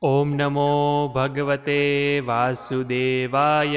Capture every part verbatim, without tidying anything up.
ओम नमो भगवते वासुदेवाय।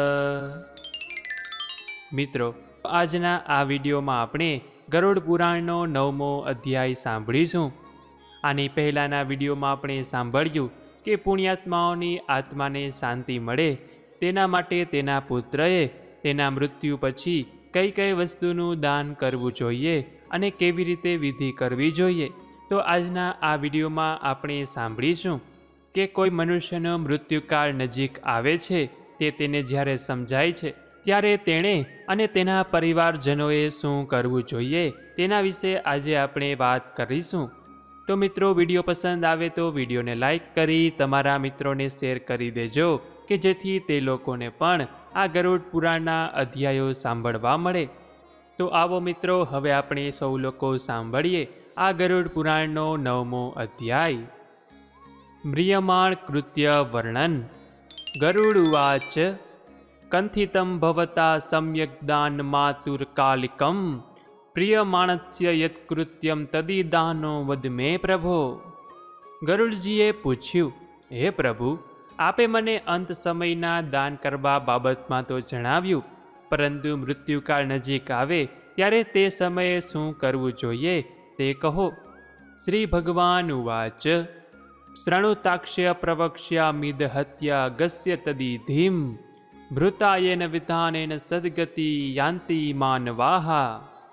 मित्रों, आजना आ विडियो में आपणे गरुड़ पुराणनो नवमो अध्याय सांभळीशुं। आनी पहेलाना विडियो में आपणे सांभळ्युं के पुण्यात्माओनी आत्माने शांति मळे तेना माटे तेना पुत्रए तेना मृत्यु पछी कई कई वस्तुनुं दान करवुं जोईए अने केवी रीते विधि करवी जोईए। तो आजना आ विडियो में आपणे सांभळीशुं के कोई मनुष्यनो मृत्युकाळ नजीक आवे छे ते तेने ज्यारे समजाय छे त्यारे तेणे अने तेना परिवारजनोए शुं करवुं जोईए तेना विषे आजे आपणे वात करीशुं। तो मित्रों, विडियो पसंद आवे तो विडियो ने लाइक करी तमारा मित्रों ने शेर करी देजो के जेथी ते लोकोने पण आ गरुड़ पुराणना अध्यायो सांभळवा मळे। तो आवो मित्रों, हवे आपणे सौ लोको सांभळीए आ गरुड़ पुराणनो नवमो अध्याय। म्रियमाण कृत्य वर्णन। गरुड़ उवाच कंथितं भवता सम्यक् दान मातुर्कालिकं प्रियमाणस्य यत्कृत्यं तदिदानो वद मे प्रभो। गरुड़जीए पूछ्યું, हे प्रभु, आपे मने अंत समयना दान करवा बाबतमां तो जणाव्युं, परंतु मृत्युकाळ नजीक आवे त्यारे ते समये शुं करवुं जोईए ते कहो। श्री भगवान उवाच शृणुताक्ष्य प्रवक्ष्यामिद हत्या गस्य तदिधिं भृतायेन विधानेन सद्गति यान्ति मानवाहा।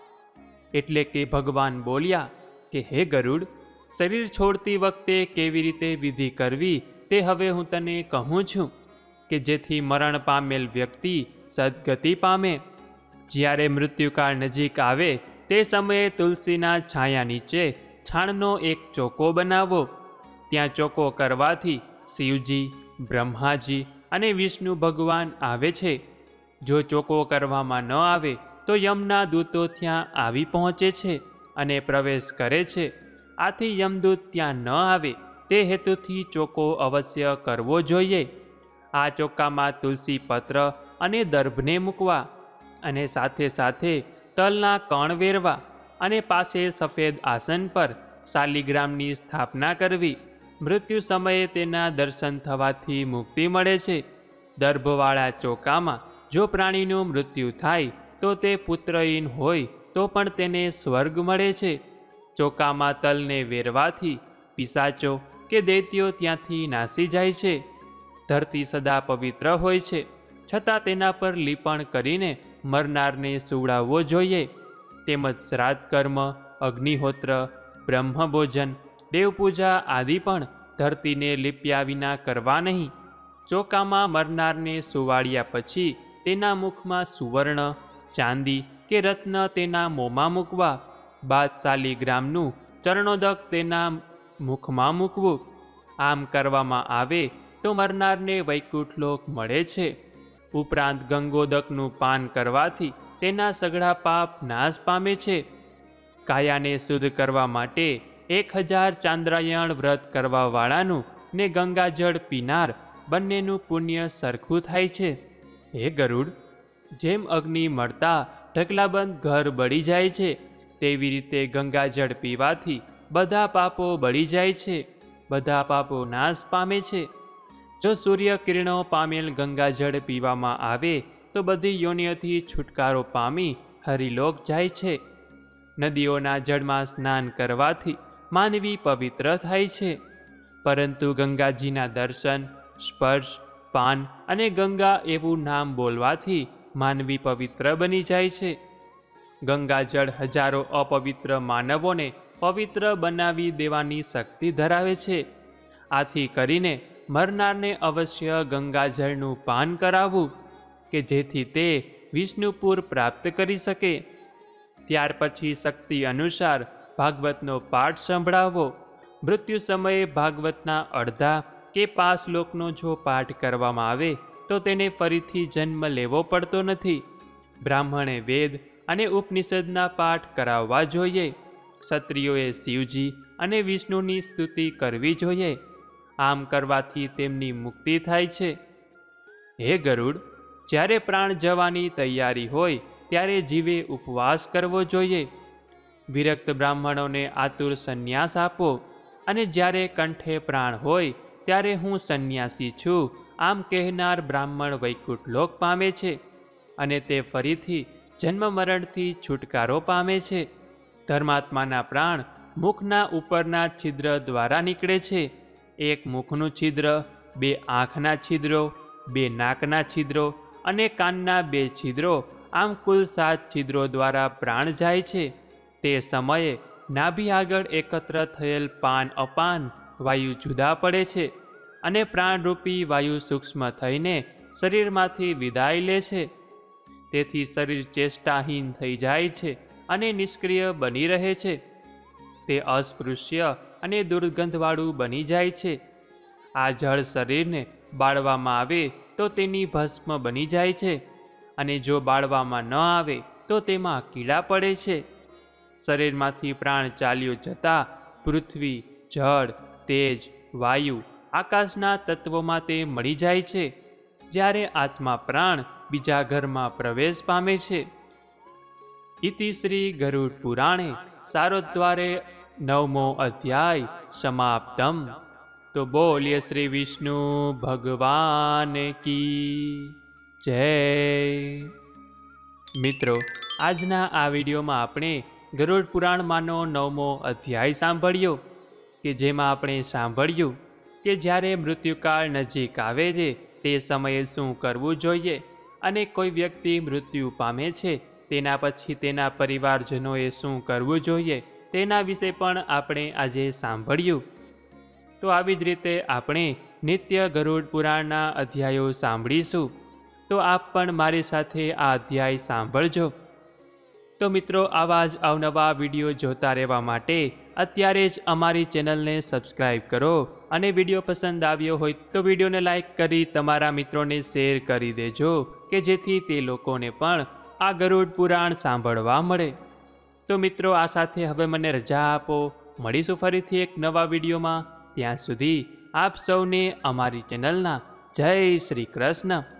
एटले के भगवान बोल्या के हे गरुड़, शरीर छोड़ती वखते केवी रीते विधि करवी ते हवे हूँ तने कहूँ छूं के जेथी मरण पामेल व्यक्ति सद्गति पामे। ज्यारे मृत्युकाळ नजीक आवे ते समये तुलसीना छाया नीचे छाणनो एक चोको बनावो। त्यां चोको करवाथी शिवजी, ब्रह्माजी अने विष्णु भगवान आवे छे। जो चोको करवामां न आवे तो यमना दूतो त्यां आवी पहोंचे छे अने प्रवेश करे छे। आथी यमदूत त्यां न आवे ते हेतुथी चोको अवश्य करवो जोईए। आ चोकामां तुलसी पत्र अने दर्भने मूकवा अने साथे साथे तलना कण वेरवा अने पासे सफेद आसन पर शालिग्रामनी स्थापना करवी। मृत्यु समये तेना दर्शन थवाथी मुक्ति मळे छे। दर्भवाळा चोकामां जो प्राणीनुं मृत्यु थाय तो ते पुत्रहीन होय तो पण तेने स्वर्ग मळे छे। चोकामां तलने वेरवाथी पिशाचो के दैत्यो त्यांथी नासी जाय छे। धरती सदा पवित्र होय छे, छतां तेना पर લીપણ કરીને મરનારને સુવડાવવો જોઈએ। તેમજ શ્રાદ્ધ કર્મ, અગ્નિહોત્ર, બ્રહ્મભોજન, દેવપૂજા આદિ પણ ધરતીને લીપ્યા વિના કરવા નહીં। ચોકામાં મરનારને સુવાડ્યા પછી તેના મુખમાં સુવર્ણ, ચાંદી કે રત્ન તેના મોંમાં મૂકવા, બાદ શાલિગ્રામનું ચરણોદક તેના મુખમાં મૂકવું। આમ કરવામાં આવે તો મરનારને વૈકુંઠ લોક મળે છે। ઉપરાંત ગંગોદકનું પાન કરવાથી તેના સઘળા પાપ નાશ પામે છે। કાયાને શુદ્ધ કરવા માટે એક હજાર ચાંદ્રાયણ વ્રત કરવા વાળાનું ને ગંગાજળ પીનાર બંનેનું પુણ્ય સરખું થાય છે। હે ગરુડ, જેમ અગ્નિ મળતા ઢગલાબંધ ઘર બળી જાય છે તેવી રીતે ગંગાજળ પીવાથી બધા પાપો બળી જાય છે, બધા પાપો નાશ પામે છે। જો સૂર્ય કિરણો પામેલ ગંગાજળ પીવામાં આવે તો બધી યોનિઓથી છુટકારો પામી હરિલોક જાય છે। નદીઓના જળમાં સ્નાન કરવાથી માનવી પવિત્ર થાય છે, પરંતુ ગંગાજીના દર્શન, સ્પર્શ, પાન અને ગંગા એવું નામ બોલવાથી માનવી પવિત્ર બની જાય છે। ગંગાજળ હજારો અપવિત્ર માનવોને પવિત્ર બનાવી દેવાની શક્તિ ધરાવે છે। આથી કરીને મરનારને અવશ્ય ગંગાજળનું પાન કરાવવું કે જેથી તે વિષ્ણુપુર પ્રાપ્ત કરી શકે। ત્યાર પછી શક્તિ અનુસાર ભાગવતનો પાઠ સંભળાવો। મૃત્યુ સમયે ભાગવતના અડધા કે પાંચ શ્લોકનો જો પાઠ કરવામાં આવે તો તેને ફરીથી જન્મ લેવો પડતો નથી। બ્રાહ્મણે વેદ અને ઉપનિષદના પાઠ કરાવવા જોઈએ। ક્ષત્રિયોએ શિવજી અને વિષ્ણુની સ્તુતિ કરવી જોઈએ। આમ કરવાથી તેમની મુક્તિ થાય છે। હે ગરુડ, જ્યારે પ્રાણ જવાની તૈયારી હોય ત્યારે જીવે ઉપવાસ કરવો જોઈએ। વિરક્ત બ્રાહ્મણોને આતુર સંન્યાસ આપો અને જ્યારે કંઠે પ્રાણ હોય ત્યારે હું સંન્યાસી છું આમ કહેનાર બ્રાહ્મણ વૈકુંઠ લોક પામે છે અને તે ફરીથી જન્મ મરણથી છુટકારો પામે છે. ધર્માત્માના પ્રાણ મુખના ઉપરના છિદ્ર દ્વારા નીકળે છે. એક મુખનું છિદ્ર, બે આંખના છિદ્રો, બે નાકના છિદ્રો અને કાનના બે છિદ્રો, આમ કુલ સાત છિદ્રો દ્વારા પ્રાણ જાય છે. તે સમયે નાભી આગળ એકત્ર થયેલ પાન અપાન વાયુ જુદા પડે છે અને પ્રાણરૂપી વાયુ સૂક્ષ્મ થઈને શરીરમાંથી વિદાય લે છે. તેથી શરીર ચેષ્ટાહીન થઈ જાય છે અને નિષ્ક્રિય બની રહે છે. તે અસ્પૃશ્ય અને દુર્ગંધવાળું બની જાય છે. આ જળ શરીરને બાળવામાં આવે તો તેની ભસ્મ બની જાય છે અને જો બાળવામાં ન આવે તો તેમાં કીડા પડે છે. શરીરમાંથી પ્રાણ ચાલ્યો જતા પૃથ્વી, જળ, તેજ, વાયુ, આકાશના તત્વોમાં તે મળી જાય છે. જ્યારે આત્મા પ્રાણ બીજા ઘરમાં પ્રવેશ પામે છે. ઇતિ શ્રી ગરુડ પુરાણે સારોદ્વારે નવમો અધ્યાય સમાપ્તમ. તો બોલીએ શ્રી વિષ્ણુ ભગવાન કી જય. મિત્રો, આજના આ વિડીયોમાં આપણે ગરુડ પુરાણમાંનો નવમો અધ્યાય સાંભળ્યો કે જેમાં આપણે સાંભળ્યું કે જ્યારે મૃત્યુકાળ નજીક આવે છે તે સમયે શું કરવું જોઈએ અને કોઈ વ્યક્તિ મૃત્યુ પામે છે તેના પછી તેના પરિવારજનોએ શું કરવું જોઈએ તેના વિશે પણ આપણે આજે સાંભળ્યું. તો આવી જ રીતે આપણે નિત્ય ગરુડ પુરાણના અધ્યાયો સાંભળીશું. તો આપ પણ મારી સાથે આ અધ્યાય સાંભળજો. તો મિત્રો, આવા જ અવનવા વિડીયો જોતા રહેવા માટે અત્યારે જ અમારી ચેનલને સબસ્ક્રાઈબ કરો અને વિડીયો પસંદ આવ્યો હોય તો વિડીયોને લાઈક કરી તમારા મિત્રોને શેર કરી દેજો કે જેથી તે લોકોને પણ આ ગરુડ પુરાણ સાંભળવા મળે. તો મિત્રો, આ સાથે હવે મને રજા આપો. મળીશું ફરીથી એક નવા વિડીયોમાં. ત્યાં સુધી આપ સૌને અમારી ચેનલના જય શ્રી કૃષ્ણ.